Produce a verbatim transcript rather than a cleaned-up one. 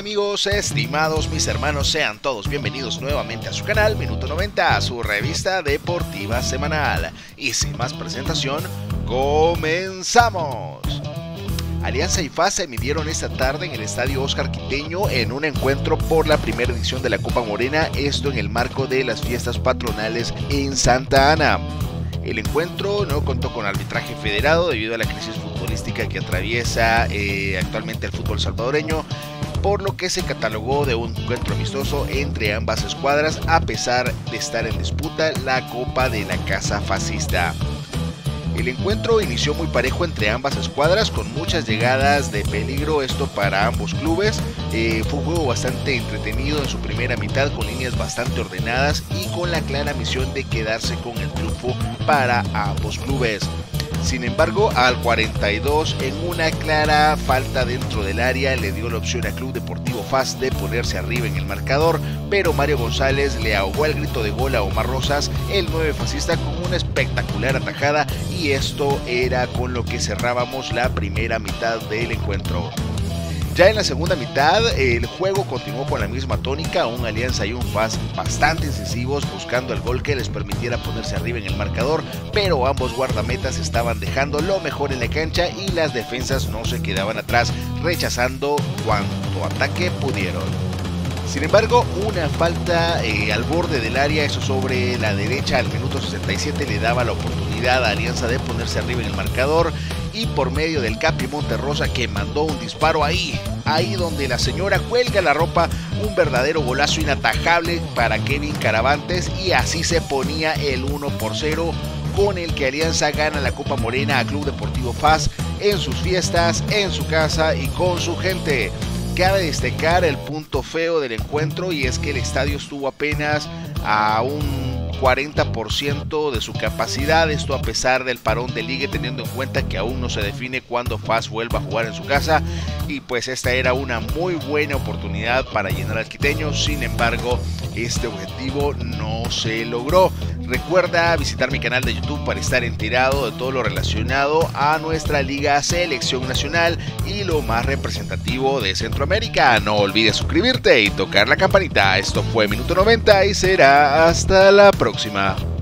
amigos, estimados mis hermanos? Sean todos bienvenidos nuevamente a su canal Minuto noventa, a su revista deportiva semanal. Y sin más presentación, ¡comenzamos! Alianza y F A S se midieron esta tarde en el estadio Óscar Quiteño en un encuentro por la primera edición de la Copa Morena, esto en el marco de las fiestas patronales en Santa Ana. El encuentro no contó con arbitraje federado debido a la crisis futbolística que atraviesa eh, actualmente el fútbol salvadoreño, por lo que se catalogó de un encuentro amistoso entre ambas escuadras a pesar de estar en disputa la Copa de la Casa Fascista. El encuentro inició muy parejo entre ambas escuadras, con muchas llegadas de peligro, esto para ambos clubes. Eh, fue un juego bastante entretenido en su primera mitad, con líneas bastante ordenadas y con la clara misión de quedarse con el triunfo para ambos clubes. Sin embargo, al cuarenta y dos, en una clara falta dentro del área, le dio la opción al Club Deportivo F A S de ponerse arriba en el marcador, pero Mario González le ahogó el grito de gol a Omar Rosas, el nueve fascista, con una espectacular atajada, y esto era con lo que cerrábamos la primera mitad del encuentro. Ya en la segunda mitad, el juego continuó con la misma tónica, un Alianza y un F A S bastante incisivos, buscando el gol que les permitiera ponerse arriba en el marcador, pero ambos guardametas estaban dejando lo mejor en la cancha y las defensas no se quedaban atrás, rechazando cuanto ataque pudieron. Sin embargo, una falta eh, al borde del área, eso sobre la derecha, al minuto sesenta y siete, le daba la oportunidad a Alianza de ponerse arriba en el marcador, y por medio del Capi Monterrosa, que mandó un disparo ahí, ahí donde la señora cuelga la ropa, un verdadero golazo inatajable para Kevin Caravantes, y así se ponía el uno por cero, con el que Alianza gana la Copa Morena a Club Deportivo F A S en sus fiestas, en su casa y con su gente. Cabe destacar el punto feo del encuentro, y es que el estadio estuvo apenas a un cuarenta por ciento de su capacidad, esto a pesar del parón de liga, teniendo en cuenta que aún no se define cuándo F A S vuelva a jugar en su casa, y pues esta era una muy buena oportunidad para llenar al quiteño. Sin embargo, este objetivo no se logró. Recuerda visitar mi canal de YouTube para estar enterado de todo lo relacionado a nuestra Liga Selección Nacional y lo más representativo de Centroamérica. No olvides suscribirte y tocar la campanita. Esto fue Minuto noventa y será hasta la próxima.